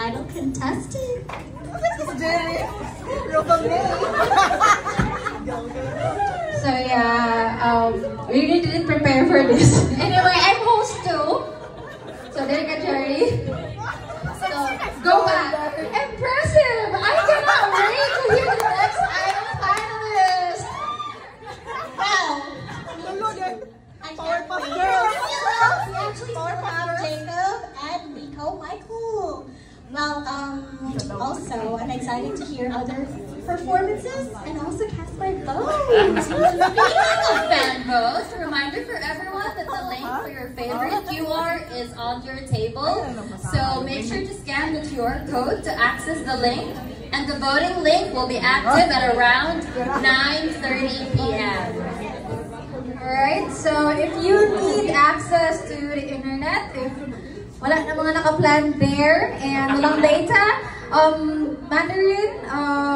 Idol contestant. So yeah, we really didn't prepare for this. Anyway, I'm host too. So there you go, Jerry. So go back. Impressive! I cannot wait to hear the next Idol finalist. Well, I can't wait. We actually still have Jacob and Nico Michael. Well, also, I'm excited to hear other performances and also cast my vote. Speaking of fan votes, a reminder for everyone that the link for your favorite QR is on your table. So make sure to scan the QR code to access the link. And the voting link will be active at around 9:30 p.m. Alright, so if you need access to the internet, if wala na mga naka-plan there and walang data, Mandarin,